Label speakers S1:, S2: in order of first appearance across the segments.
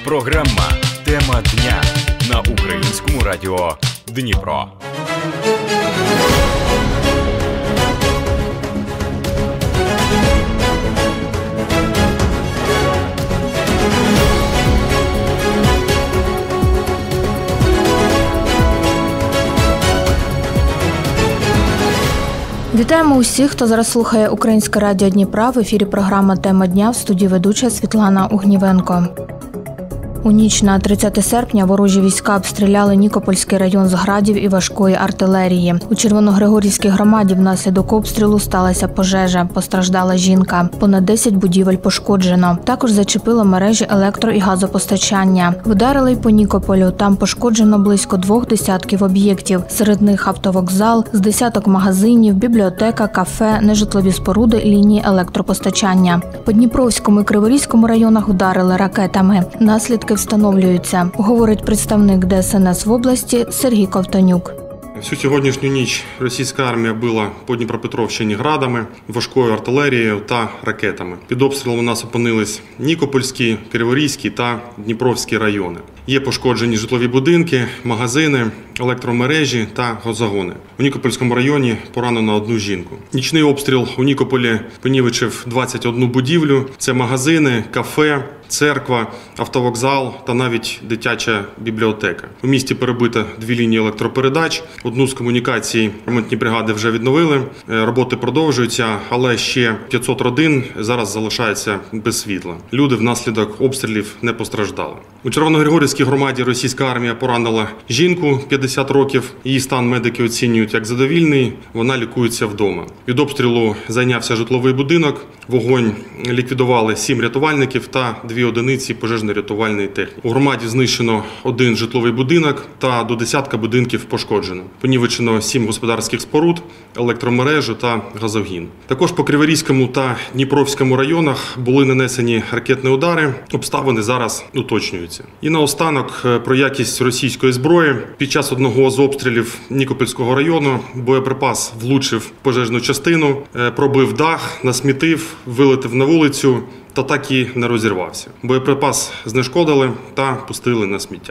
S1: Програма «Тема дня» на Українському радіо Дніпро.
S2: Вітаємо усіх, хто зараз слухає Українське радіо Дніпра. В ефірі програма «Тема дня», в студії ведуча Світлана Угнівенко. У ніч на 30 серпня ворожі війська обстріляли Нікопольський район з градів і важкої артилерії. У Червоногригорівській громаді внаслідок обстрілу сталася пожежа. Постраждала жінка. Понад 10 будівель пошкоджено. Також зачепило мережі електро- і газопостачання. Вдарили й по Нікополю. Там пошкоджено близько 2 десятків об'єктів. Серед них автовокзал, з десяток магазинів, бібліотека, кафе, нежитлові споруди, лінії електропостачання. По Дніпровському і Криворізькому районах вдарили ракетами. Наслідки встановлюються, говорить представник ДСНС в області Сергій Ковтонюк.
S3: Всю сьогоднішню ніч російська армія била по Дніпропетровщині градами, важкою артилерією та ракетами. Під обстрілом у нас опинились Нікопольський, Криворізький та Дніпровський райони. Є пошкоджені житлові будинки, магазини, електромережі та газогони. У Нікопольському районі поранено одну жінку. Нічний обстріл у Нікополі понівечив 21 будівлю. Це магазини, кафе, церква, автовокзал та навіть дитяча бібліотека. У місті перебито 2 лінії електропередач. Одну з комунікацій ремонтні бригади вже відновили. Роботи продовжуються, але ще 500 родин зараз залишаються без світла. Люди внаслідок обстрілів не постраждали. У Червоногригорівській громаді російська армія поранила жінку 50 років. Її стан медики оцінюють як задовільний. Вона лікується вдома. Від обстрілу зайнявся житловий будинок. Вогонь ліквідували 7 рятувальників та 2 одиниці пожежно-рятувальної техніки. У громаді знищено 1 житловий будинок та до десятка будинків пошкоджено. Понівечено 7 господарських споруд, електромережу та газогін. Також по Криворізькому та Дніпровському районах були нанесені ракетні удари. Обставини зараз уточнюються. І наостанок про якість російської зброї. Під час одного з обстрілів Нікопольського району боєприпас влучив в пожежну частину, пробив дах, насмітив, вилетів на вулицю та так і не розірвався. Боєприпас знешкодили та пустили на сміття.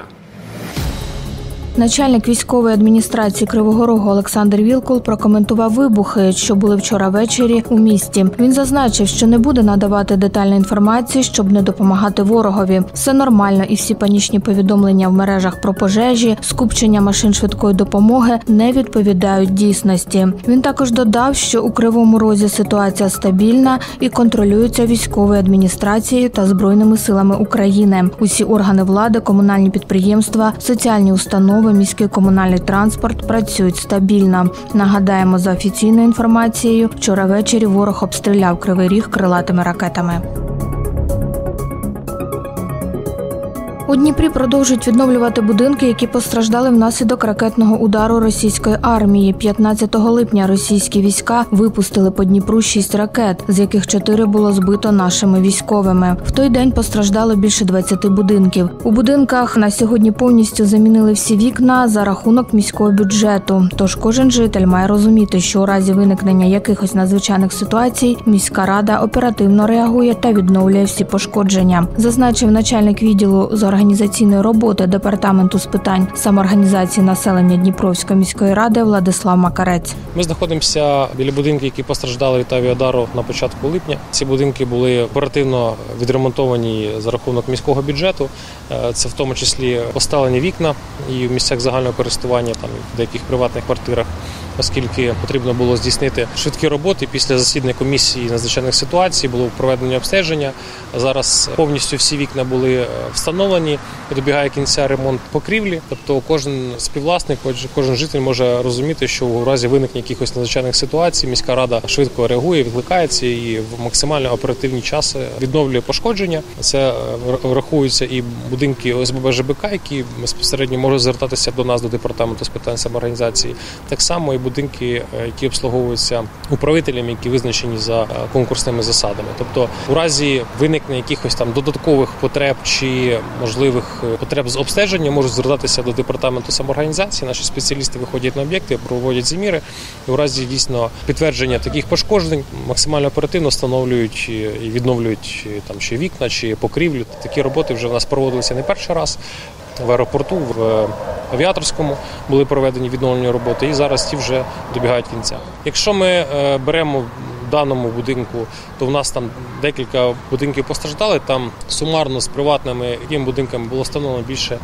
S2: Начальник військової адміністрації Кривого Рогу Олександр Вілкул прокоментував вибухи, що були вчора ввечері у місті. Він зазначив, що не буде надавати детальну інформацію, щоб не допомагати ворогові. Все нормально і всі панічні повідомлення в мережах про пожежі, скупчення машин швидкої допомоги не відповідають дійсності. Він також додав, що у Кривому Розі ситуація стабільна і контролюється військовою адміністрацією та Збройними силами України. Усі органи влади, комунальні підприємства, соціальні установи, міський комунальний транспорт працюють стабільно. Нагадаємо, за офіційною інформацією, вчора ввечері ворог обстріляв Кривий Ріг крилатими ракетами. У Дніпрі продовжують відновлювати будинки, які постраждали внаслідок ракетного удару російської армії. 15 липня російські війська випустили по Дніпру 6 ракет, з яких 4 було збито нашими військовими. В той день постраждало більше 20 будинків. У будинках на сьогодні повністю замінили всі вікна за рахунок міського бюджету. Тож кожен житель має розуміти, що у разі виникнення якихось надзвичайних ситуацій міська рада оперативно реагує та відновлює всі пошкодження. Зазначив начальник відділу з організаційної роботи Департаменту з питань самоорганізації населення Дніпровської міської ради Владислав Макарець.
S4: Ми знаходимося біля будинків, які постраждали від авіаудару на початку липня. Ці будинки були оперативно відремонтовані за рахунок міського бюджету. Це в тому числі поставлені вікна і в місцях загального користування, там в деяких приватних квартирах, оскільки потрібно було здійснити швидкі роботи. Після засідання комісії надзвичайних ситуацій було проведено обстеження. Зараз повністю всі вікна були встановлені, добігає кінця ремонт покрівлі. Тобто кожен співвласник, кожен житель може розуміти, що у разі виникнення якихось надзвичайних ситуацій міська рада швидко реагує, відкликається і в максимально оперативні часи відновлює пошкодження. Це врахуються і будинки ОСББ ЖБК, які безпосередньо можуть звертатися до нас, до Департаменту з питань самоорганізації. Так само і будинки, які обслуговуються управителями, які визначені за конкурсними засадами. Тобто у разі виникнення якихось там додаткових потреб чи, може можливих потреб з обстеження можуть звертатися до департаменту самоорганізації. Наші спеціалісти виходять на об'єкти, проводять заміри і у разі дійсно підтвердження таких пошкоджень максимально оперативно встановлюють і відновлюють там чи вікна, чи покрівлю. Такі роботи вже в нас проводилися не перший раз. В аеропорту, в Авіаторському були проведені відновлені роботи, і зараз ті вже добігають кінця. Якщо ми беремо в даному будинку, то в нас там декілька будинків постраждали, там сумарно з приватними будинками було встановлено більше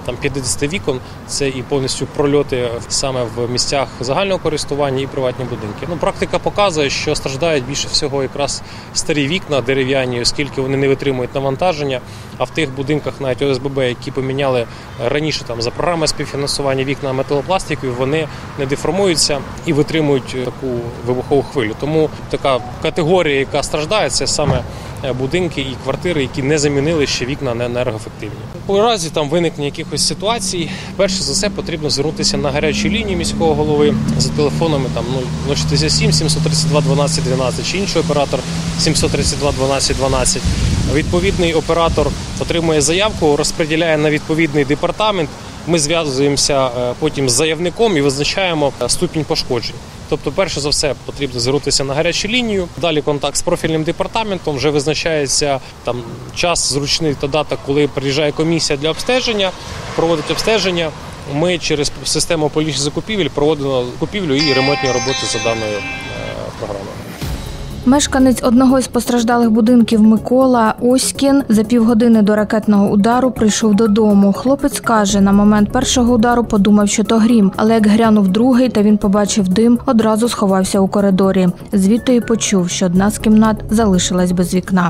S4: 50 вікон, це і повністю прольоти саме в місцях загального користування і приватні будинки. Практика показує, що страждають більше всього якраз старі вікна дерев'яні, оскільки вони не витримують навантаження, а в тих будинках навіть ОСББ, які поміняли раніше за програмою співфінансування вікна металопластикові, вони не деформуються і витримують таку вибухову хвилю. Тому така категорія, яка страждає, це саме будинки і квартири, які не замінили ще вікна на енергоефективні. У разі виникнення якихось ситуацій, перше за все потрібно звернутися на гарячу лінію міського голови за телефонами 067 732 12 12 чи інший оператор 732 12 12. Відповідний оператор отримує заявку, розподіляє на відповідний департамент. Ми зв'язуємося потім з заявником і визначаємо ступінь пошкоджень. Тобто, перше за все, потрібно звернутися на гарячу лінію. Далі контакт з профільним департаментом, вже визначається час зручний та дата, коли приїжджає комісія для обстеження, проводить обстеження. Ми через систему публічних закупівель проводимо купівлю і ремонтні роботи за даною програмою.
S2: Мешканець одного із постраждалих будинків Микола Оськін за півгодини до ракетного удару прийшов додому. Хлопець каже, на момент першого удару подумав, що то грім, але як грянув другий та він побачив дим, одразу сховався у коридорі. Звідти і почув, що одна з кімнат залишилась без вікна.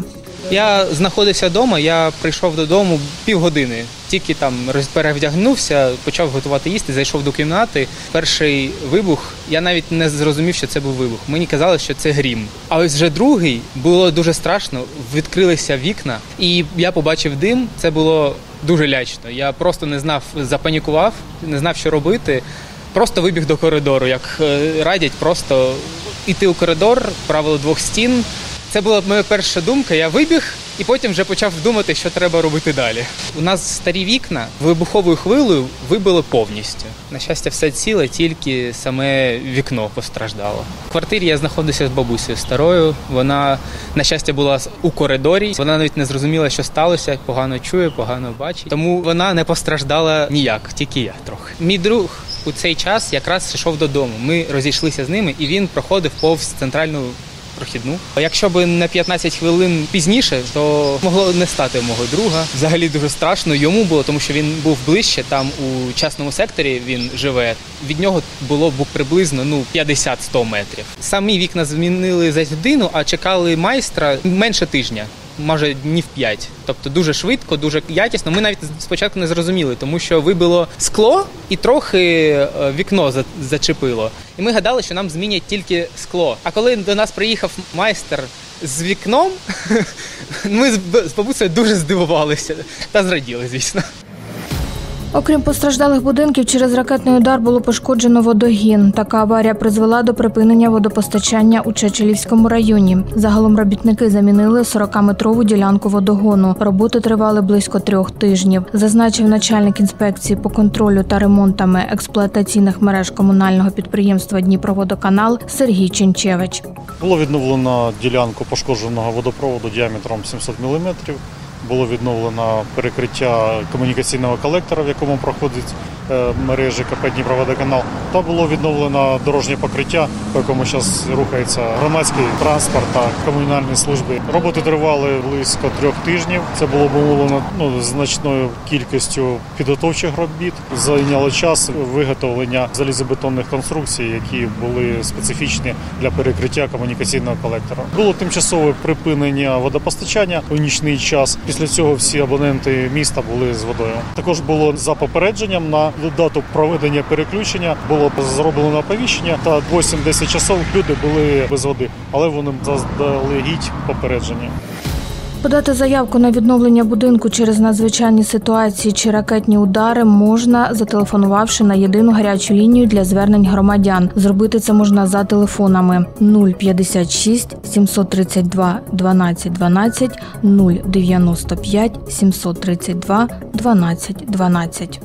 S5: Я знаходився вдома, я прийшов додому півгодини. Тільки перевдягнувся, почав готувати їсти, зайшов до кімнати. Перший вибух, я навіть не зрозумів, що це був вибух. Мені казали, що це грім. А ось вже другий, було дуже страшно, відкрилися вікна, і я побачив дим, це було дуже лячно. Я просто не знав, запанікував, не знав, що робити. Просто вибіг до коридору, як радять, просто йти у коридор, правило двох стін. Це була моя перша думка, я вибіг і потім вже почав думати, що треба робити далі. У нас старі вікна вибуховою хвилею вибило повністю. На щастя, все ціле, тільки саме вікно постраждало. В квартирі я знаходився з бабусею старою, вона, на щастя, була у коридорі. Вона навіть не зрозуміла, що сталося, погано чує, погано бачить. Тому вона не постраждала ніяк, тільки я трохи. Мій друг у цей час якраз йшов додому. Ми розійшлися з ними, і він проходив повз центральну прохідну. Якщо б на 15 хвилин пізніше, то могло не стати мого друга. Взагалі дуже страшно йому було, тому що він був ближче, там у частному секторі він живе. Від нього було б приблизно 50-100 метрів. Самі вікна змінили за годину, а чекали майстра менше тижня. Може днів 5. Тобто дуже швидко, дуже якісно. Ми навіть спочатку не зрозуміли, тому що вибило скло і трохи вікно зачепило. І ми гадали, що нам змінять тільки скло. А коли до нас приїхав майстер з вікном, ми з бабусею дуже здивувалися та зраділи, звісно.
S2: Окрім постраждалих будинків, через ракетний удар було пошкоджено водогін. Така аварія призвела до припинення водопостачання у Чечелівському районі. Загалом робітники замінили 40-метрову ділянку водогону. Роботи тривали близько 3 тижнів. Зазначив начальник інспекції по контролю та ремонтами експлуатаційних мереж комунального підприємства «Дніпроводоканал» Сергій Ченчевич.
S6: Було відновлено ділянку пошкодженого водопроводу діаметром 700 мм. Було відновлено перекриття комунікаційного колектора, в якому проходить мережі КП «Дніпроводоканал», та було відновлено дорожнє покриття, по якому зараз рухається громадський транспорт та комунальні служби. Роботи тривали близько 3 тижнів. Це було обумовлено значною кількістю підготовчих робіт. Зайняло час виготовлення залізобетонних конструкцій, які були специфічні для перекриття комунікаційного колектора. Було тимчасове припинення водопостачання у нічний час. Після цього всі абоненти міста були з водою. Також було за попередженням на дату проведення переключення було зроблено оповіщення, та 8-10 часов люди були без води, але вони заздалегідь попереджені.
S2: Подати заявку на відновлення будинку через надзвичайні ситуації чи ракетні удари можна, зателефонувавши на єдину гарячу лінію для звернень громадян. Зробити це можна за телефонами 056 732 12 12, 095 732 12 12.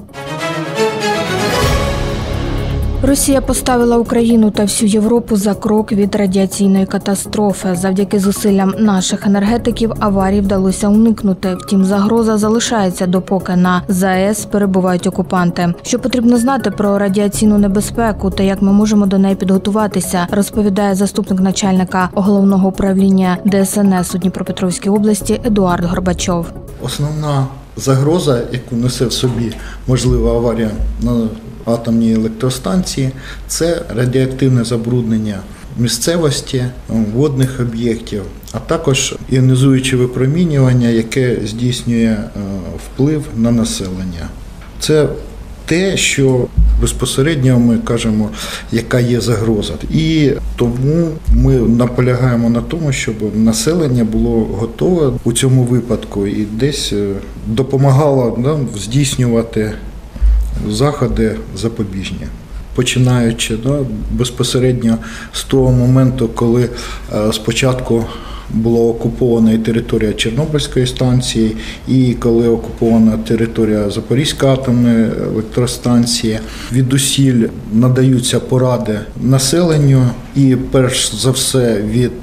S2: Росія поставила Україну та всю Європу за крок від радіаційної катастрофи. Завдяки зусиллям наших енергетиків аварії вдалося уникнути. Втім, загроза залишається, допоки на ЗАЕС перебувають окупанти. Що потрібно знати про радіаційну небезпеку та як ми можемо до неї підготуватися, розповідає заступник начальника Головного управління ДСНС у Дніпропетровській області Едуард Горбачов.
S7: Основна загроза, яку несе в собі можлива аварія на атомній електростанції, це радіоактивне забруднення місцевості, водних об'єктів, а також іонізуюче випромінювання, яке здійснює вплив на населення. Це те, що безпосередньо ми кажемо, яка є загроза. І тому ми наполягаємо на тому, щоб населення було готове у цьому випадку і десь допомагало нам здійснювати заходи запобіжні. Починаючи безпосередньо з того моменту, коли спочатку була окупована і територія Чорнобильської станції, і коли окупована територія Запорізької атомної електростанції, відусіль надаються поради населенню і перш за все від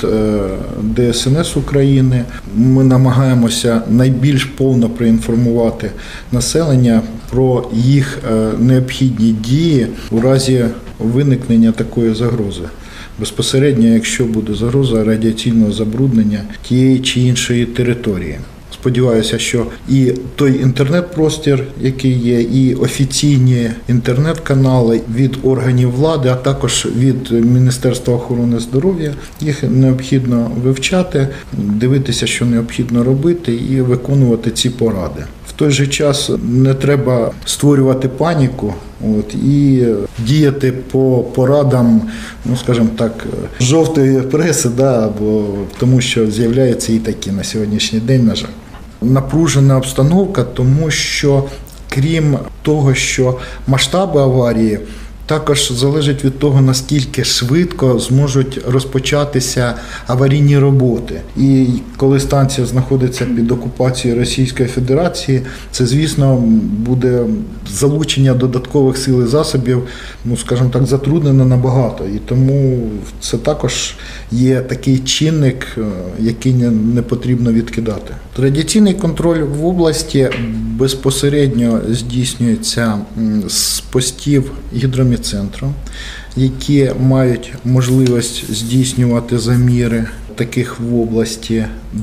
S7: ДСНС України. Ми намагаємося найбільш повно проінформувати населення про їх необхідні дії у разі виникнення такої загрози. Безпосередньо, якщо буде загроза радіаційного забруднення тієї чи іншої території. Сподіваюся, що і той інтернет-простір, який є, і офіційні інтернет-канали від органів влади, а також від Міністерства охорони здоров'я, їх необхідно вивчати, дивитися, що необхідно робити і виконувати ці поради. В той же час не треба створювати паніку і діяти по порадам, скажімо так, жовтої преси, тому що з'являються і такі на сьогоднішній день, на жаль. Напружена обстановка, тому що крім того, що масштаби аварії також залежить від того, наскільки швидко зможуть розпочатися аварійні роботи. І коли станція знаходиться під окупацією Російської Федерації, це, звісно, буде залучення додаткових сил і засобів, скажімо так, затруднено набагато. І тому це також є такий чинник, який не потрібно відкидати. Радіаційний контроль в області безпосередньо здійснюється з постів гідромедцентру, які мають можливість здійснювати заміри. Таких в області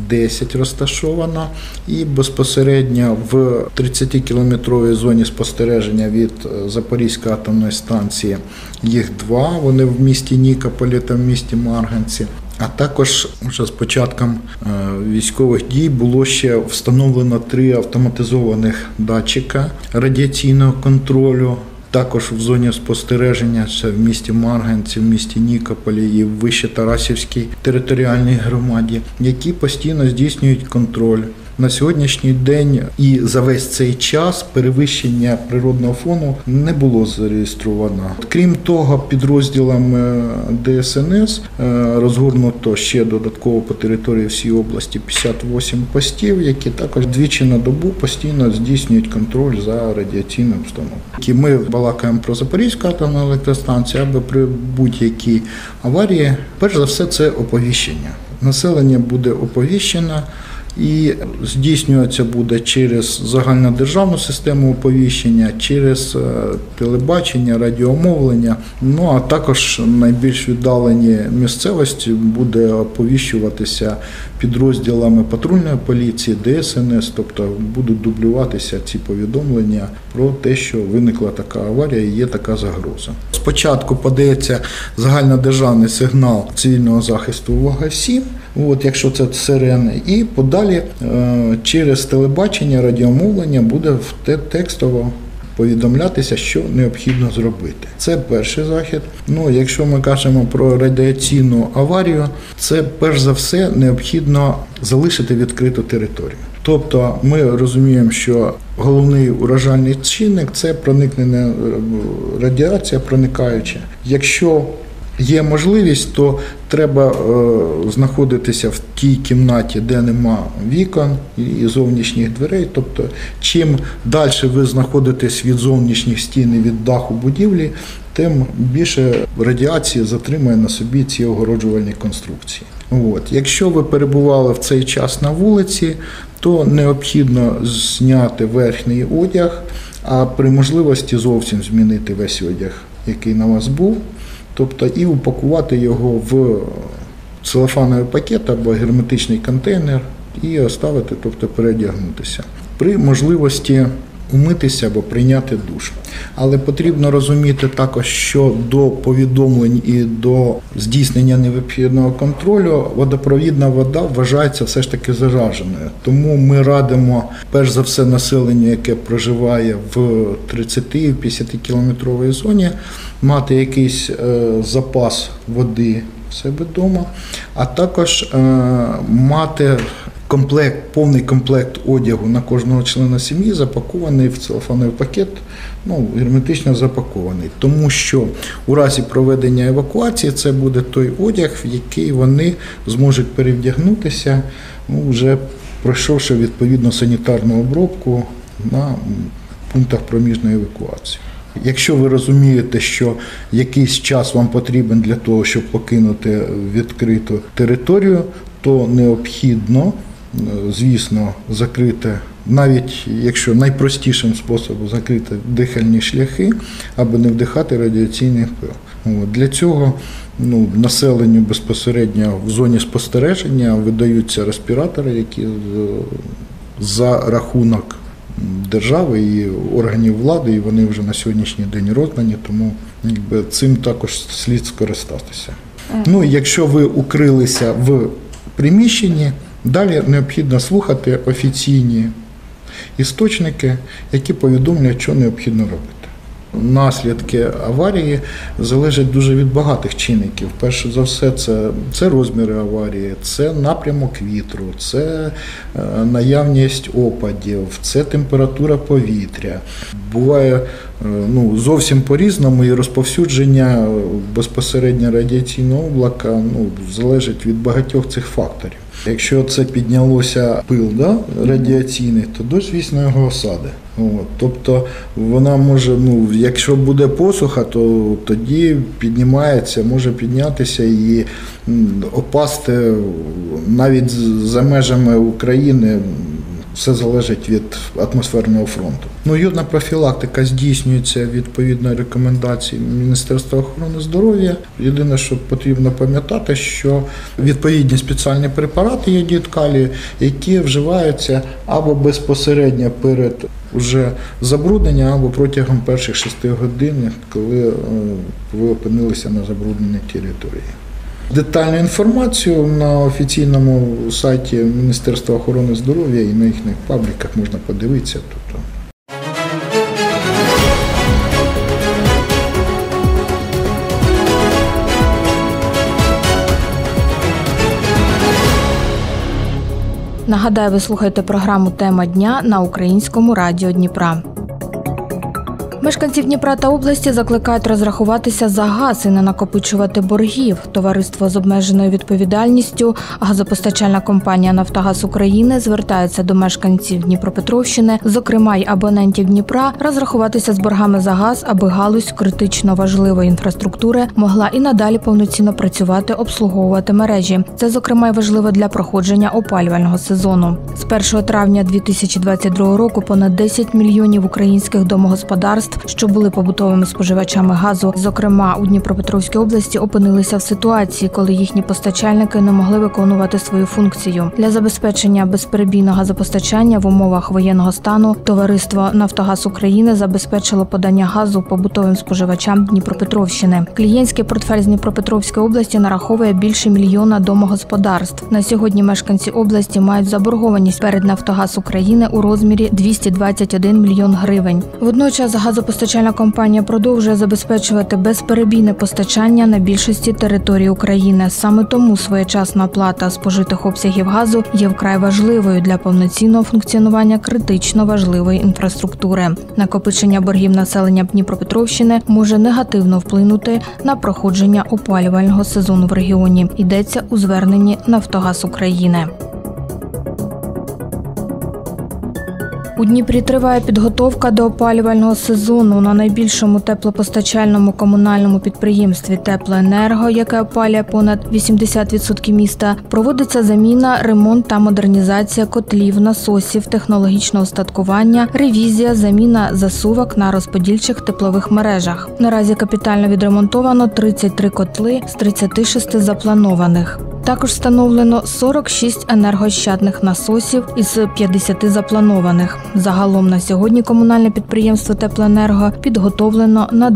S7: 10 розташовано, і безпосередньо в 30-кілометровій зоні спостереження від Запорізької атомної станції їх 2, вони в місті Нікополі та в місті Марганці. А також вже з початком військових дій було ще встановлено 3 автоматизованих датчика радіаційного контролю. Також в зоні спостереження, це в місті Марганці, в місті Нікополі і в Вище-Тарасівській територіальній громаді, які постійно здійснюють контроль. На сьогоднішній день і за весь цей час перевищення природного фону не було зареєстровано. Крім того, підрозділами ДСНС розгорнуто ще додатково по території всієї області 58 постів, які також двічі на добу постійно здійснюють контроль за радіаційною обстановкою. Ми балакаємо про Запорізьку атомну електростанцію, аби при будь-якій аварії, перш за все, це оповіщення. Населення буде оповіщено, і здійснюватися буде через загальнодержавну систему оповіщення, через телебачення, радіомовлення, а також найбільш віддалені місцевості буде оповіщуватися підрозділами патрульної поліції, ДСНС, тобто будуть дублюватися ці повідомлення про те, що виникла така аварія і є така загроза. Спочатку подається загальнодержавний сигнал цивільного захисту «Увага всім», якщо це сирени, і подалі через телебачення, радіомовлення буде текстово повідомлятися, що необхідно зробити. Це перший захід. Якщо ми кажемо про радіаційну аварію, це перш за все необхідно залишити відкриту територію. Тобто ми розуміємо, що головний уражальний чинник – це проникнення радіація проникаюча. Якщо є можливість, то треба знаходитися в тій кімнаті, де нема вікон і зовнішніх дверей. Тобто, чим далі ви знаходитесь від зовнішніх стін і від даху будівлі, тим більше радіації затримує на собі ці огороджувальні конструкції. Якщо ви перебували в цей час на вулиці, то необхідно зняти верхній одяг, а при можливості зовсім змінити весь одяг, який на вас був, тобто і упакувати його в целофановий пакет або герметичний контейнер і оставити, тобто переодягнутися. При можливості умитися або прийняти душ. Але потрібно розуміти також, що до повідомлень і до здійснення необхідного контролю водопровідна вода вважається все ж таки зараженою. Тому ми радимо, перш за все, населенню, яке проживає в 30-50 кілометровій зоні, мати якийсь запас води в себе вдома, а також мати повний комплект одягу на кожного члена сім'ї запакований в целофановий пакет, герметично запакований. Тому що у разі проведення евакуації це буде той одяг, в який вони зможуть перевдягнутися, вже пройшовши відповідну санітарну обробку на пунктах проміжної евакуації. Якщо ви розумієте, що якийсь час вам потрібен для того, щоб покинути відкриту територію, то необхідно, звісно, закрити, навіть якщо найпростішим способом закрити дихальні шляхи, аби не вдихати радіаційний пил. Для цього населенню безпосередньо в зоні спостереження видаються респіратори, які за рахунок держави і органів влади, і вони вже на сьогоднішній день роздані, тому цим також слід скористатися. Якщо ви укрилися в приміщенні, далі необхідно слухати офіційні істочники, які повідомляють, що необхідно робити. Наслідки аварії залежать дуже від багатих чинників. Перше за все, це розміри аварії, це напрямок вітру, це наявність опадів, це температура повітря. Буває зовсім по-різному, і розповсюдження безпосередньо радіаційного облака залежить від багатьох цих факторів. Якщо це піднялося пил радіаційний, то дощ, звісно, його осади. Тобто вона може, якщо буде посуха, то тоді може піднятися і опасти навіть за межами України. Все залежить від атмосферного фронту. Йодна профілактика здійснюється відповідно рекомендацій Міністерства охорони здоров'я. Єдине, що потрібно пам'ятати, що відповідні спеціальні препарати йодід калію, які вживаються або безпосередньо перед уже забрудненням, або протягом перших 6 годин, коли ви опинилися на забрудненій території. Детальну інформацію на офіційному сайті Міністерства охорони здоров'я і на їхніх пабліках можна подивитися.
S2: Нагадаю, ви слухаєте програму «Тема дня» на Українському радіо Дніпра. Мешканців Дніпра та області закликають розрахуватися за газ і не накопичувати боргів. Товариство з обмеженою відповідальністю, газопостачальна компанія «Нафтогаз України» звертається до мешканців Дніпропетровщини, зокрема й абонентів Дніпра, розрахуватися з боргами за газ, аби галузь критично важливої інфраструктури могла і надалі повноцінно працювати, обслуговувати мережі. Це, зокрема, й важливо для проходження опалювального сезону. З 1 травня 2022 року понад 10 мільйонів українських домогосподарств господарств, що були побутовими споживачами газу, зокрема у Дніпропетровській області, опинилися в ситуації, коли їхні постачальники не могли виконувати свою функцію. Для забезпечення безперебійного газопостачання в умовах воєнного стану товариство «Нафтогаз України» забезпечило подання газу побутовим споживачам Дніпропетровщини. Клієнтський портфель з Дніпропетровської області нараховує більше 1 мільйона домогосподарств. На сьогодні мешканці області мають заборгованість перед «Нафтогаз України» у розмірі 221 мільйон гривень. Водночас газопостачальна компанія продовжує забезпечувати безперебійне постачання на більшості територій України. Саме тому своєчасна оплата спожитих обсягів газу є вкрай важливою для повноцінного функціонування критично важливої інфраструктури. Накопичення боргів населення Дніпропетровщини може негативно вплинути на проходження опалювального сезону в регіоні. Йдеться у зверненні «Нафтогаз України». У Дніпрі триває підготовка до опалювального сезону. На найбільшому теплопостачальному комунальному підприємстві «Теплоенерго», яке опалює понад 80% міста, проводиться заміна, ремонт та модернізація котлів, насосів, технологічного устаткування, ревізія, заміна засувок на розподільчих теплових мережах. Наразі капітально відремонтовано 33 котли з 36 запланованих. Також встановлено 46 енергоощадних насосів із 50 запланованих. Загалом на сьогодні комунальне підприємство «Теплоенерго» підготовлено на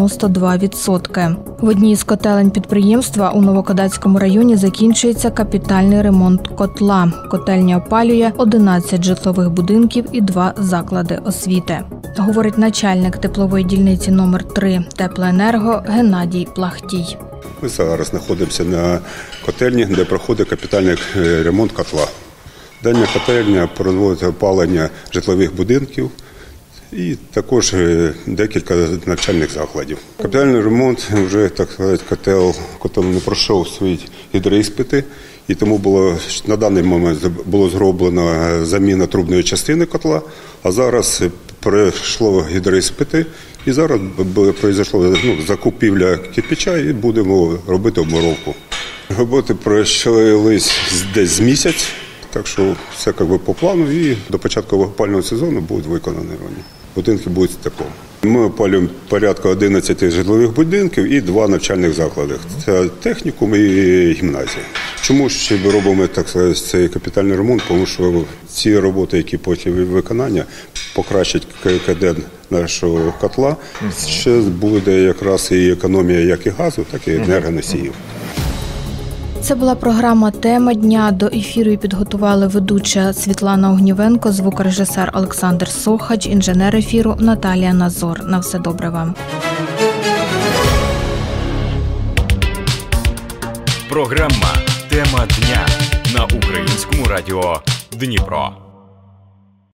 S2: 92%. В одній з котелень підприємства у Новокодацькому районі закінчується капітальний ремонт котла. Котельня опалює 11 житлових будинків і 2 заклади освіти. Говорить начальник теплової дільниці номер 3 «Теплоенерго» Геннадій Плахтій.
S8: Ми зараз знаходимося на котельні, де проходить капітальний ремонт котла. Дана котельня проводить опалення житлових будинків і також декілька навчальних закладів. Капітальний ремонт вже, так сказати, котел не пройшов свої гідроіспити, і тому на даний момент було зроблено заміна трубної частини котла, а зараз пройшло гідроіспити, і зараз пройшла закупівля кирпича і будемо робити обмуровку. Роботи пройшлись десь з місяць, так що все по плану, і до початку опалювального сезону будуть виконані. Будинки будуть з теплом. Ми опалюємо порядка 11 житлових будинків і 2 навчальних заклади. Це технікум і гімназія. Чому ще робимо цей капітальний ремонт? Тому що ці роботи, які потім виконання, покращать ККД нашого котла. Ще буде якраз і економія як і газу, так і енергоносіїв.
S2: Це була програма «Тема дня». До ефіру її підготували ведуча Світлана Огнівенко, звукорежисер Олександр Сохач, інженер ефіру Наталія Назор. На все добре вам.
S1: Програма «Тема дня» на Українському радіо Дніпро.